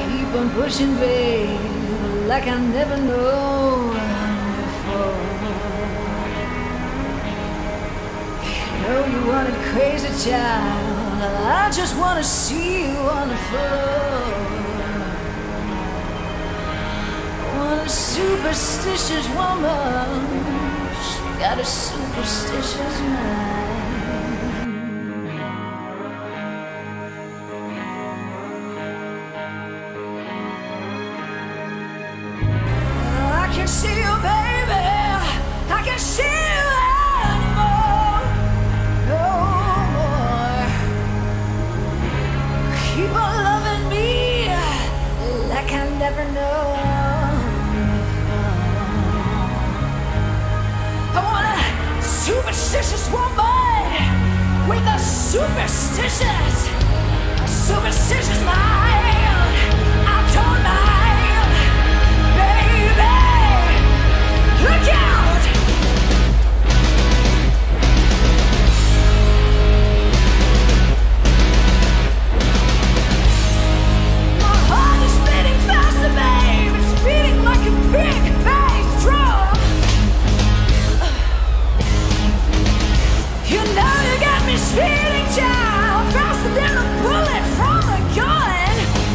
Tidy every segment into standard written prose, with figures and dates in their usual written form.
Keep on pushing, babe, like I never known before. You know you want it crazy, child. I just wanna see you on the floor. What a superstitious woman. She got a superstitious mind. I can see you, baby. I can see you anymore. No more. Keep on loving me like I never know. I want a superstitious woman with a superstitious mind. I don't mind, baby. Look out! My heart is beating faster, babe. It's beating like a big bass drum. You know you got me speeding, child, faster than a bullet from a gun.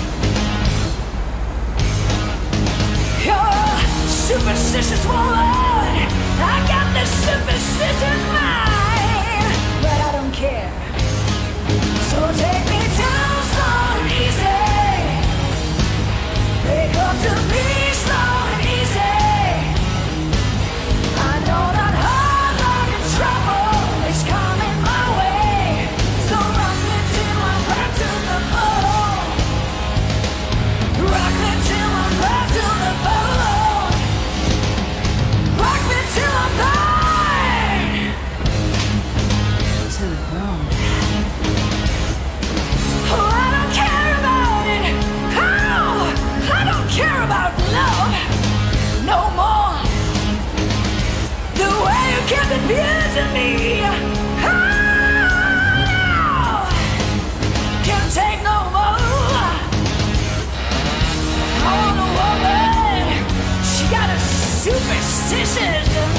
You're a superstitious woman. I got this superstitious mind, but I don't care. So take me down slow and easy. Make up to me slow and easy. I know that hard luck and trouble is coming my way. So rock me till I'm back to the bone. Rock me till I'm back to the bone. Rock me till I'm back to the bone. Oh, I don't care about it. Oh, I don't care about love no more. The way you kept abusing me. Oh, no. Can't take no more. I want a woman. She got a superstitious